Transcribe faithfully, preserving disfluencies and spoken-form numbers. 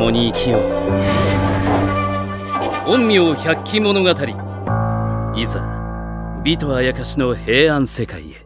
共に生きよう。陰陽百鬼物語、いざ美とあやかしの平安世界へ。